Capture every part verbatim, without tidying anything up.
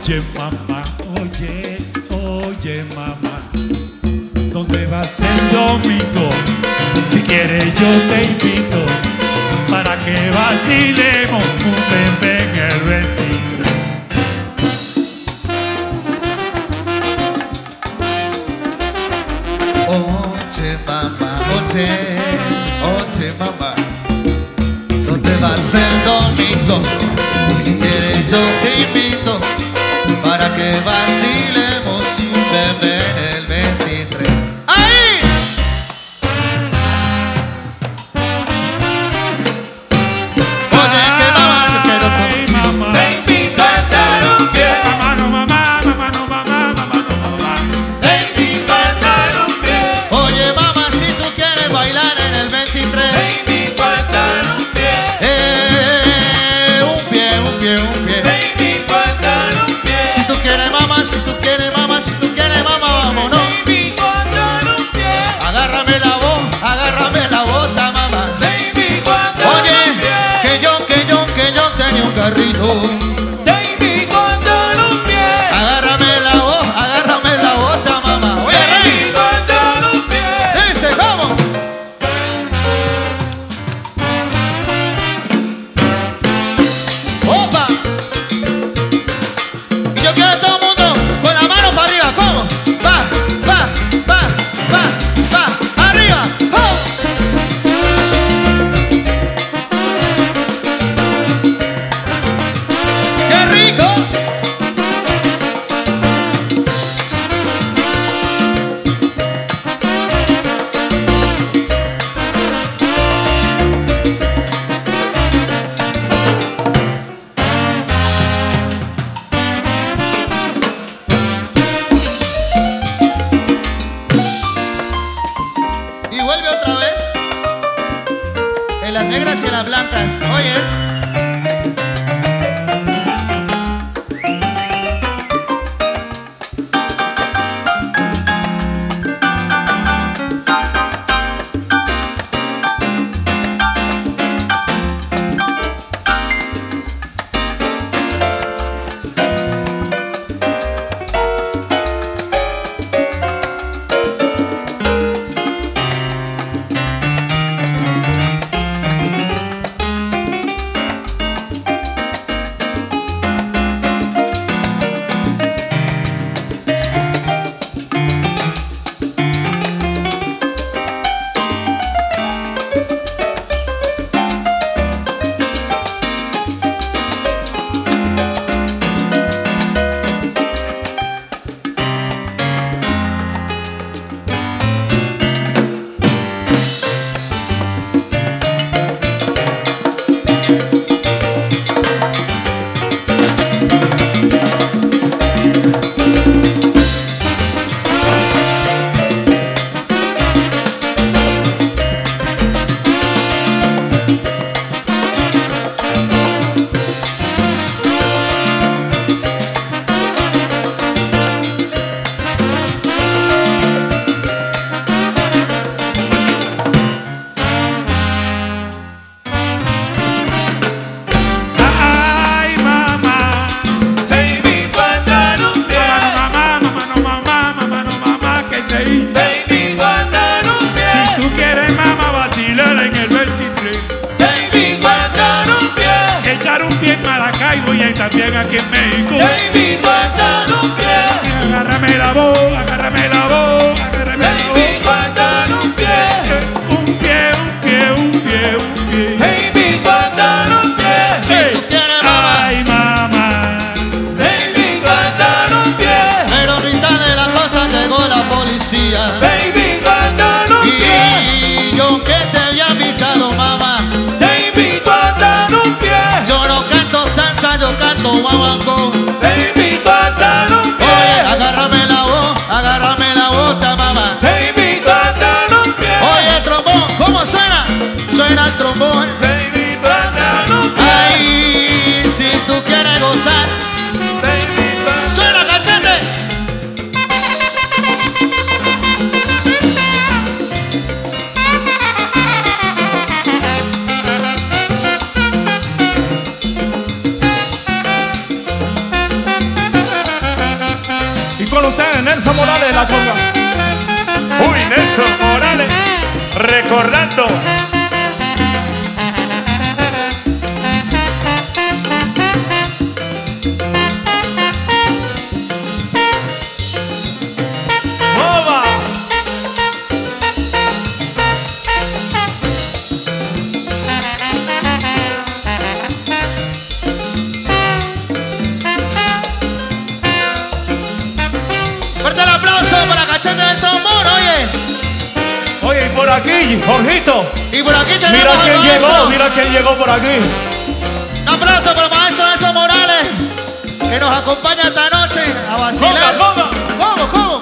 Oye mamá, oye, oye mamá, ¿dónde vas el domingo? Si quieres yo te invito para que vacilemos un bebé en el veintitrés. Oye mamá, oye, oye mamá, ¿dónde vas el domingo? Si quieres yo te invito para que vacilemos un bebé en el veintitrés. ¡Ahí! Oye que mamá, yo quiero contigo. Te invito a echar un pie. Mamá no mamá, mamá no mamá, mamá no mamá. Te invito a echar un pie. Oye mamá, si tú quieres bailar en el veintitrés. Te invito a echar un pie. Eh, un pie, un pie, un pie. Te invito a echar un pie. Si tú quieres mamá, si tú quieres mamá, si tú quieres mamá, vámonos. Te invito a echar un pie. Agárrame la voz, agárrame la bota mamá. Te invito a echar un pie. Oye, que yo, que yo, que yo tenía un carrito. Te invito a echar un pie. Agárrame la voz, agárrame la bota mamá. Oye, te invito a echar un pie. Dice, vamos. Opa. Y yo quiero a todo el mundo con la mano para arriba. ¿Cómo? Va, va, va, va, va. Arriba. ¡Oh! ¡Qué rico! Y vuelve otra vez en las negras y en las blancas. Oye. Maracaibo y también aquí en México. Te invito a echar un pie. Agárrame la voz, agárrame la voz, agárrame la voz. Te invito a echar un pie. Un pie, un pie, un pie, un pie. Te invito a echar un pie. Si Hey. tú quieres mamá. Ay mamá. Te invito a echar un pie. Pero mitad de la cosa llegó la policía. Te invito a echar un pie. Y yo que te había invitado mamá. Te invito a echar un pie. Yo no canto salsa, yo canto guaguancó. Te invito a echar un pie. Oye, agárrame la voz, agárrame la bota, mamá. Te invito a echar un pie. Oye, trombón, ¿cómo suena? Suena el trombón. Te invito a echar un pie. Ay, si tú quieres gozar. Te invito a suena, cachete. ustedes, Nelson Morales, la conga. Uy, Nelson Morales, recordando. ¡Boba! Fuerte el aplauso para Cachete del Tambor, oye. Oye, y por aquí, Jorgito. Y por aquí tenemos Mira al quién maestro. llegó, mira quién llegó por aquí. Un aplauso para el maestro Nelson Morales, que nos acompaña esta noche a vacilar. Conga, conga. ¿Cómo, cómo?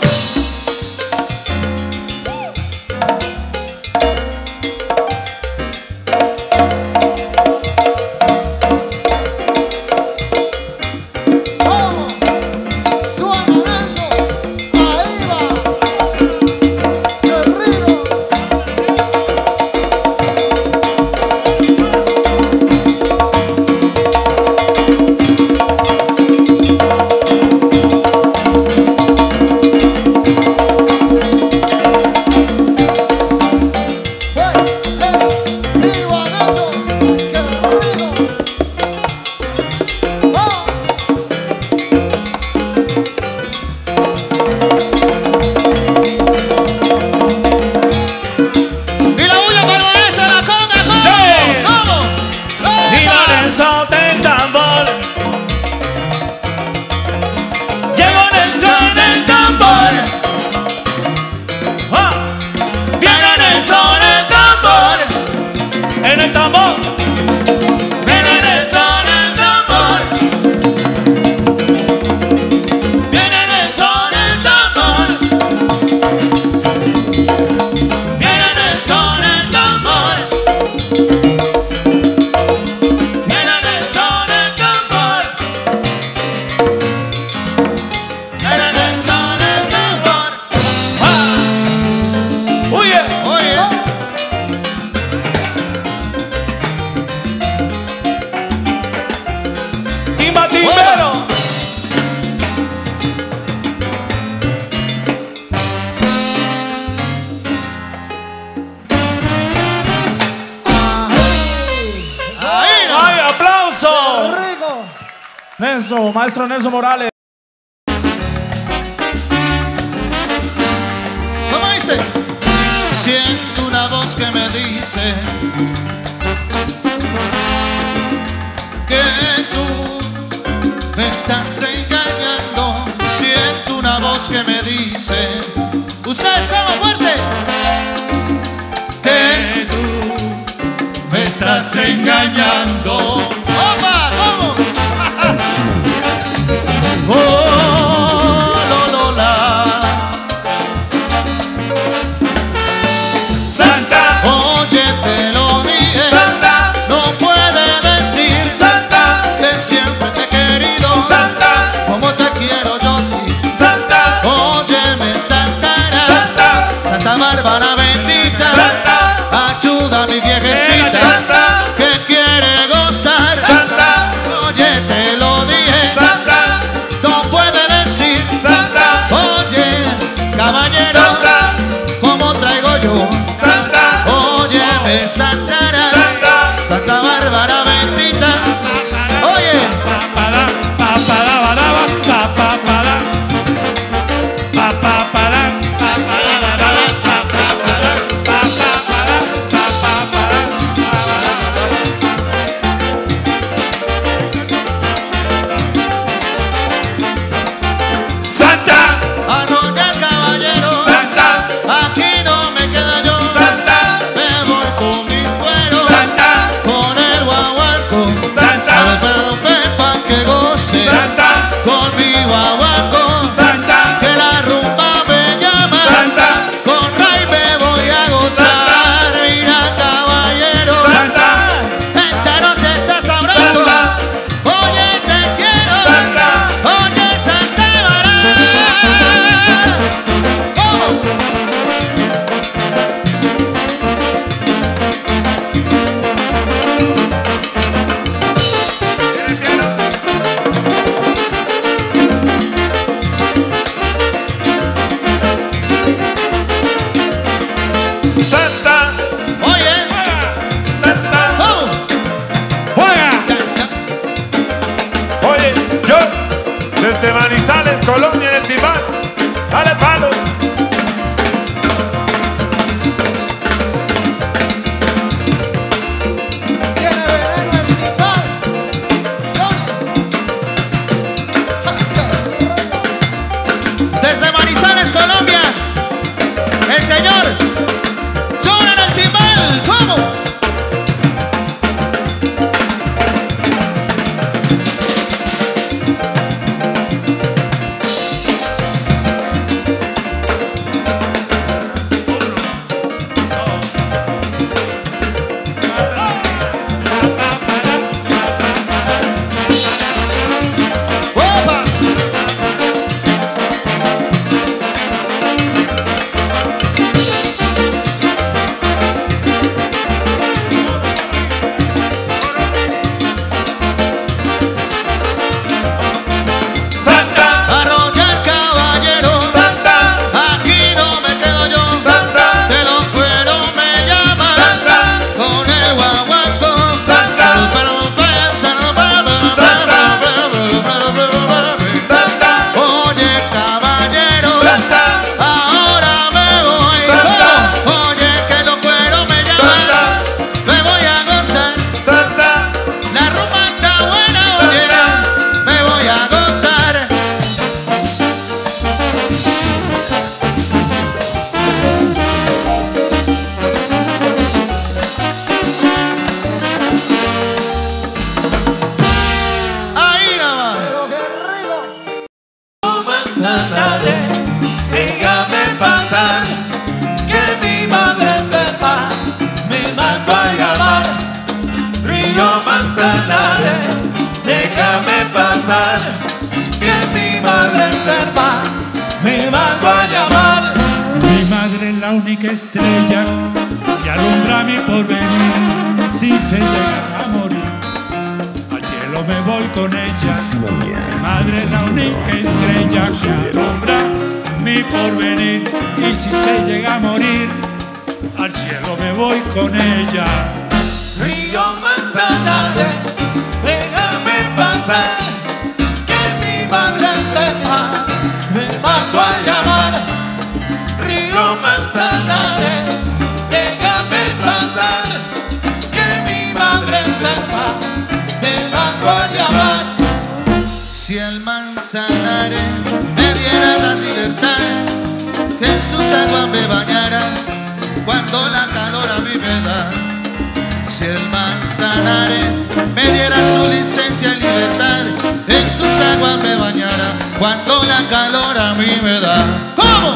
¡Vamos! ¡Suena, Nelson! ¡Ahí va! ¡Guerrero! Y la bulla para el maestro, la conga, ¿cómo? ¿Cómo? Llegó Nelson del tambor. Llegó Nelson del tambor. Ah, viene Nelson del tambor. En el tambor. Viene Nelson del tambor. Viene Nelson del tambor. Viene Nelson del tambor. Viene Nelson del tambor. Viene Nelson del tambor. ¡Ah! ¡Oye! Oye, ¡Timba Timbero! ahí no. ¡Ay, aplauso! ¡Rico! Nelson, maestro Nelson Morales. ¿Cómo dice? Siento una voz que me dice que tú me estás engañando. Siento una voz que me dice, ustedes como fuerte, que tú me estás engañando. ¡Opa! ¿Cómo? Oh, lo, lo, la. Santa, Oye, te lo dije, Santa, no puede decir Santa, que siempre te he querido, Santa, como te quiero yo a ti. Santa, Óyeme, Santana, Santa, Santa Bárbara bendita, Santa, ayuda a mi viejecita Santa, que quiere gozar. Santa, Oye, te lo dije, Santa, no puede decir. Santa, Oye, caballero, Santa, como traigo yo. Santa, Óyeme, Santana, Santa, Santa Bárbara bendita. Oye, papada, papada, balaba, papapada, papapada, papada, balaba, papapada, papapada, papapada, Santa, anoche el caballero, Santa, aquí no me quedo yo. Santa, Me voy con mis cuernos. Desde Manizales, Colombia, en el Timbal. Dale palo. Tiene veneno el timbal. Jones. Desde Manizales, Colombia, el señor Jones en el timbal. ¿Cómo? ¡Opa! Santa, Arroya caballero, Santa, aquí no me quedo yo. Santa, De los cueros me llaman Santa, con el guaguancó. Santa, Salud, pero, pero, salud, pero, pero, Santa, pero, pero, pero, pero, pero. Santa, Oye caballero, Santa, ahora me voy. Santa. Oye que los cueros me llaman, Santa, me voy a gozar. Santa, La rumba está buena, oye, Santa. me voy a gozar. Ahí nada más. Pero qué rico. Manzanares, déjame pasar, que mi madre enferma me mandó a llamar. Río Manzanares, déjame pasar, que mi madre enferma me mandó a llamar. Mi madre es la única estrella que alumbra mi porvenir. Si se llega a morir, al cielo me voy con ella. Mi madre es la única estrella que alumbra mi porvenir. Y si se llega a morir, al cielo me voy con ella. Río Manzanares, déjame pasar, que mi madre enferma me mandó a llamar. Río Manzanares, déjame pasar, que mi madre enferma me mandó a llamar. Si el Manzanares me diera la libertad, que en sus aguas me bañara cuando la calor a mí me da. Si el Manzanares me diera su licencia y libertad, en sus aguas me bañara cuando la calor a mí me da. ¿Cómo?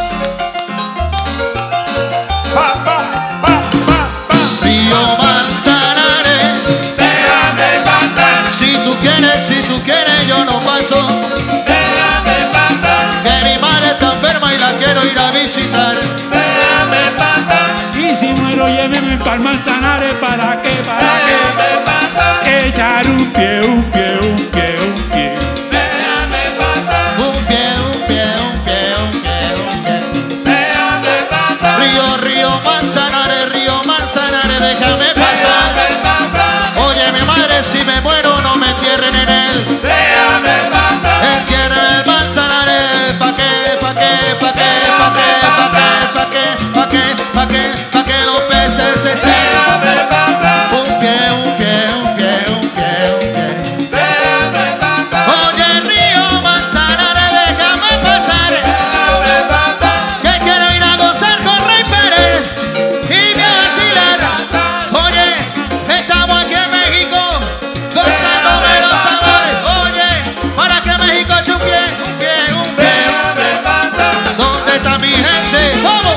pa, pa, pa, pa, pa. Río Manzanares, Déjame pasar, si tú quieres, si tú quieres yo no paso. déjame pasar, Que mi madre está enferma y la quiero ir a visitar. déjame pasar, Y si muero, lléveme para el Manzanares. ¿Para qué? ¿Para déjame pasar, qué? Echar un pie, un pie, un pie, un pie. déjame pasar, Un pie, un pie, un pie, un pie, un pie. déjame pasar, Río, río Manzanares, río Manzanares, déjame pasar. déjame pasar, Oye, mi madre, si me muero no me entierren en él. déjame pasar, Entierren el Manzanares, ¿pa' qué, pa' qué, pa' qué, pa' qué, pa' qué, pa' qué, pa' qué, pa' qué, pa' que los peces se echen? déjame pasar, Un pie, un pie, un pie, un pie, un pie. déjame pasar, Oye, río Manzanares, déjame pasar. déjame pasar, Que quiero ir a gozar con Rey Pérez y me a vacilar. Oye, estamos aquí en México gozándome los amores. Oye, para que México eche un pie, un pie, un pie. déjame pasar, ¿Dónde está mi gente? ¿Cómo?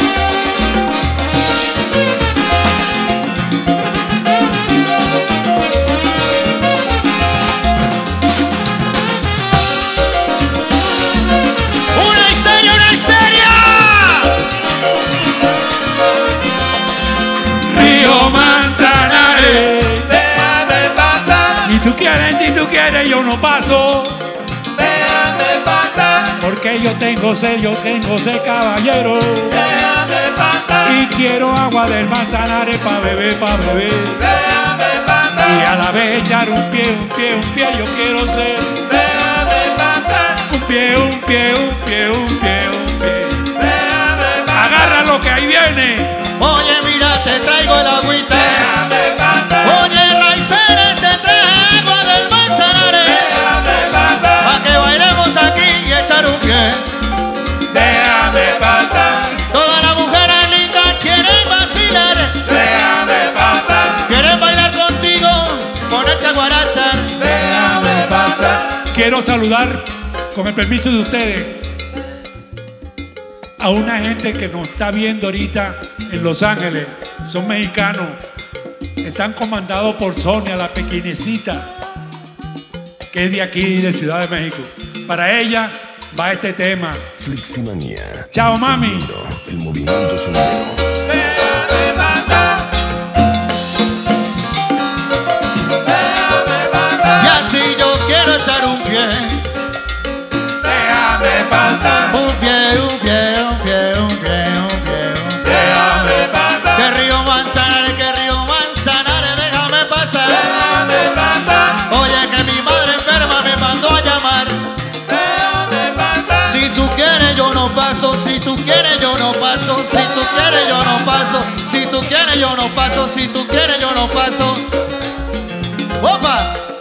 ¡Una histeria, una histeria! Río Manzanares. déjame pasar, Si tú quieres, si tú quieres, yo no paso. déjame pasar, Porque yo tengo sed, yo tengo sed, caballero. déjame pasar, Y quiero agua del Manzanares pa' beber, pa' beber. déjame pasar, Y a la vez echar un pie, un pie, un pie, yo quiero ser. déjame pasar, pie, un pie, un pie, un pie, un pie. Agarra lo que ahí viene. Oye, mira, te traigo el agüita. Oye, Ray Pérez, te trae agua del Manzanares. Pa' que bailemos aquí y echar un pie. Déjame pasar, Todas las mujeres lindas quieren vacilar. déjame pasar, Quieren bailar contigo, ponerte a guarachar. déjame pasar. Quiero saludar, con el permiso de ustedes, a una gente que nos está viendo ahorita en Los Ángeles. Son mexicanos. Están comandados por Sonia, la pequeñecita, que es de aquí, de Ciudad de México. Para ella va este tema. Fleximanía. Chao, mami. El movimiento sonoro. Déjame pasar, déjame pasar, Y así yo quiero echar un pie. déjame pasar, Un pie, un pie, un pie, un pie, un pie, un pie. déjame pasar, Que río Manzanares, que río Manzanares, déjame pasar. déjame pasar, Oye, que mi madre enferma me mandó a llamar. déjame pasar. Si tú quieres yo no paso, si tú quieres yo no paso, si tú quieres yo no paso, si tú quieres yo no paso, si tú quieres yo no paso. ¡Opa!